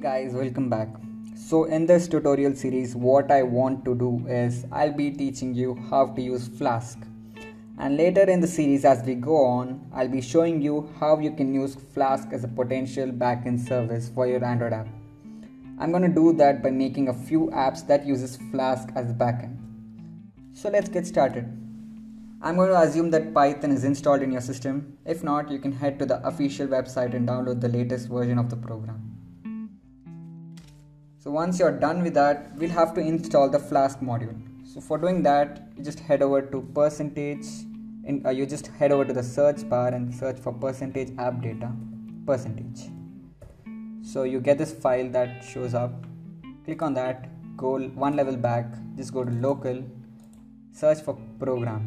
Guys, welcome back. So in this tutorial series what I want to do is I'll be teaching you how to use Flask, and later in the series as we go on I'll be showing you how you can use Flask as a potential backend service for your Android app. I'm going to do that by making a few apps that uses Flask as a backend. So let's get started. I'm going to assume that Python is installed in your system. If not, you can head to the official website and download the latest version of the program. So once you're done with that, we'll have to install the Flask module. So for doing that, you just head over to you just head over to the search bar and search for %app data %. So you get this file that shows up. Click on that, go one level back, just go to local, search for program.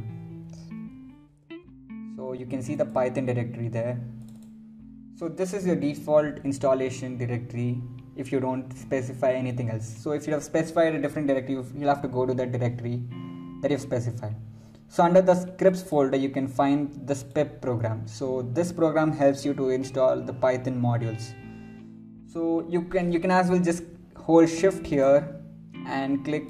So you can see the Python directory there. So this is your default installation directory if you don't specify anything else. So if you have specified a different directory, you'll have to go to that directory that you've specified. So under the scripts folder, you can find this pip program. So this program helps you to install the Python modules. So you can as well just hold shift here and click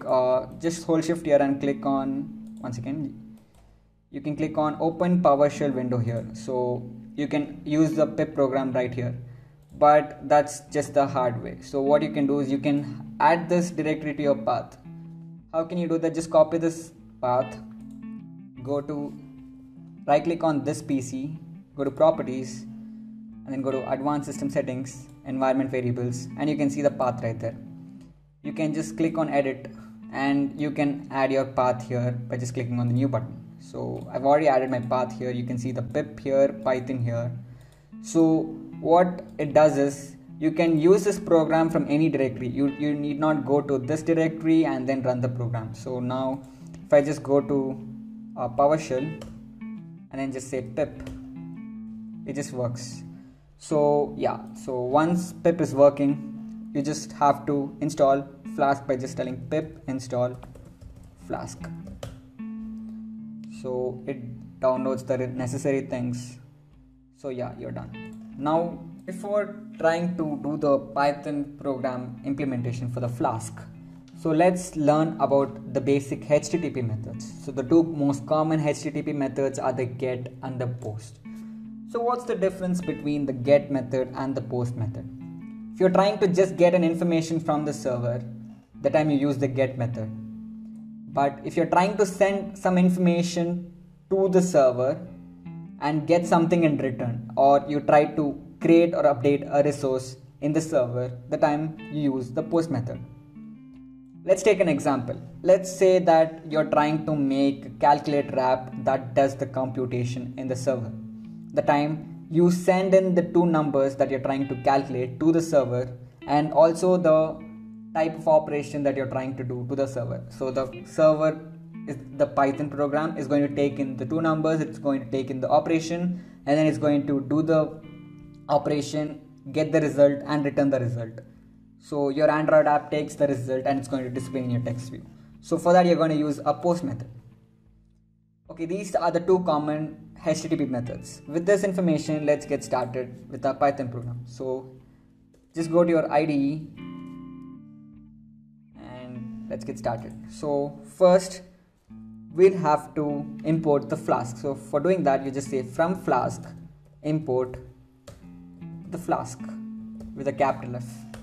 on once again. You can click on open PowerShell window here. So you can use the pip program right here, but that's just the hard way. So what you can do is you can add this directory to your path. How can you do that? Just copy this path, go to right click on this PC, go to properties, and then go to advanced system settings, environment variables, and you can see the path right there. You can just click on edit and you can add your path here by just clicking on the new button. So I've already added my path here. You can see the pip here, Python here. So what it does is you can use this program from any directory. You need not go to this directory and then run the program. So now if I just go to PowerShell and then just say pip, it just works. So yeah, so once pip is working, you just have to install Flask by just telling pip install Flask. So it downloads the necessary things. So yeah, you're done. Now before trying to do the Python program implementation for the Flask, so let's learn about the basic HTTP methods. So the two most common HTTP methods are the get and the post. So what's the difference between the get method and the post method? If you're trying to just get an information from the server, the time you use the get method. But if you're trying to send some information to the server and get something in return, or you try to create or update a resource in the server, the time you use the post method. Let's take an example. Let's say that you're trying to make a calculator app that does the computation in the server. The time you send in the two numbers that you're trying to calculate to the server, and also the type of operation that you're trying to do to the server. So the server is the Python program is going to take in the two numbers, it's going to take in the operation, and then it's going to do the operation, get the result and return the result. So your Android app takes the result and it's going to display in your text view. So for that you're going to use a post method. Okay, these are the two common HTTP methods. With this information, let's get started with our Python program. So just go to your IDE and let's get started. So first we'll have to import the Flask. So for doing that, you just say from Flask import the Flask with a capital F.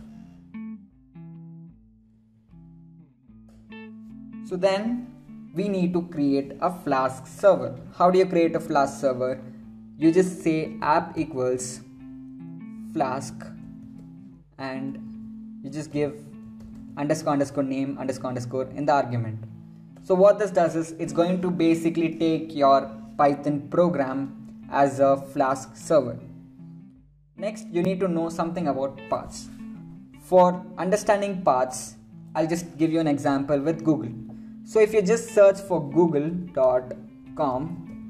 So then we need to create a Flask server. How do you create a Flask server? You just say app equals Flask and you just give __ name _ in the argument. So what this does is it's going to basically take your Python program as a Flask server. Next, you need to know something about paths. For understanding paths, I'll just give you an example with Google. So if you just search for google.com,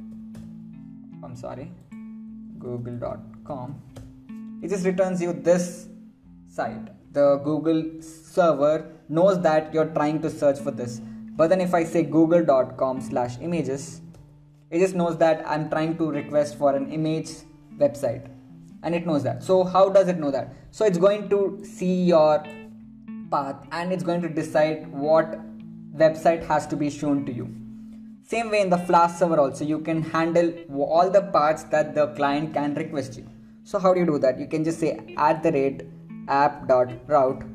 it just returns you this site. The Google server knows that you're trying to search for this. But then if I say google.com/images, it just knows that I'm trying to request for an image website. and it knows that. So how does it know that? So it's going to see your path and it's going to decide what website has to be shown to you. Same way in the Flask server also, you can handle all the paths that the client can request you. So how do you do that? You can just say @app.route,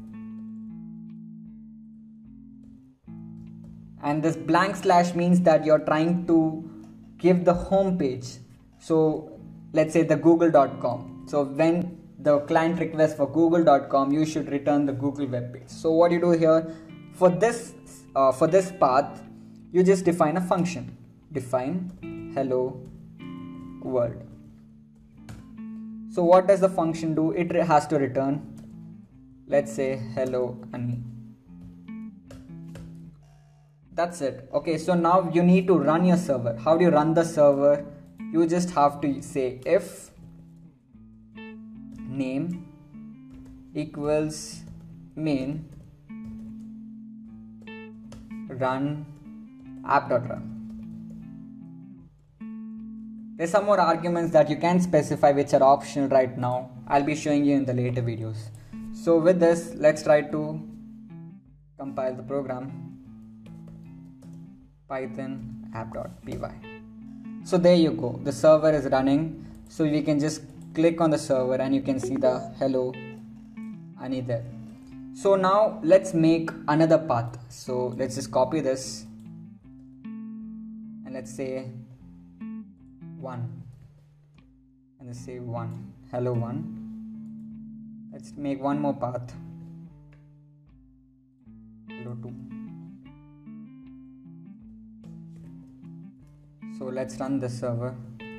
and this blank slash means that you're trying to give the home page. So let's say the google.com. So when the client requests for google.com, you should return the Google web page. So what you do here, for this path, you just define a function. Define hello world. So what does the function do? It has to return, let's say, hello Annie. That's it. Okay, so now you need to run your server. How do you run the server? You just have to say if name equals main run app.run. There's some more arguments that you can specify which are optional right now. I'll be showing you in the later videos. So with this, let's try to compile the program. Python app.py. So there you go, the server is running. So we can just click on the server and you can see the hello Annie there. So now let's make another path. So let's just copy this and let's say 1 and let's say 1 hello 1. Let's make one more path, hello 2. So let's run the server.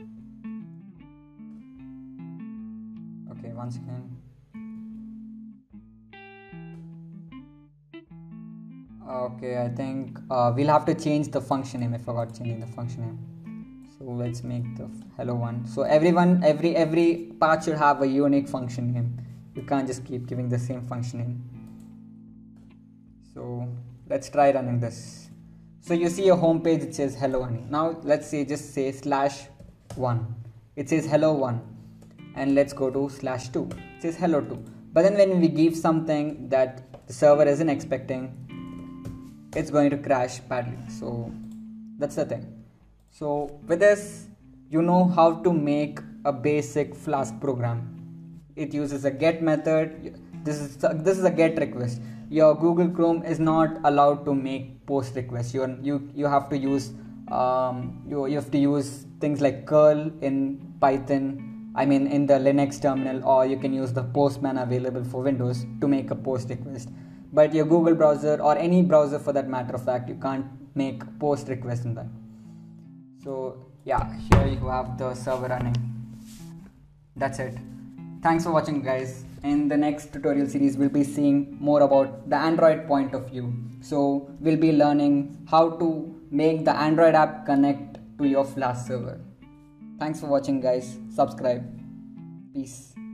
Okay, once again. Okay, I think we'll have to change the function name. I forgot changing the function name. So let's make the hello one. So every part should have a unique function name. You can't just keep giving the same function name. So let's try running this. So you see a home page, it says hello honey. Now let's say just say /1. It says hello 1. And let's go to /2. It says hello 2. But then when we give something that the server isn't expecting, it's going to crash badly. So that's the thing. So with this, you know how to make a basic Flask program. It uses a get method. This is a get request. Your Google Chrome is not allowed to make post requests. You have to use you have to use things like curl in Python. I mean in the Linux terminal, or you can use the Postman available for Windows to make a post request. But your Google browser, or any browser for that matter of fact, you can't make post requests in that. So yeah, here you have the server running. That's it. Thanks for watching, guys. In the next tutorial series, we'll be seeing more about the Android point of view. So we'll be learning how to make the Android app connect to your Flask server. Thanks for watching, guys. Subscribe. Peace.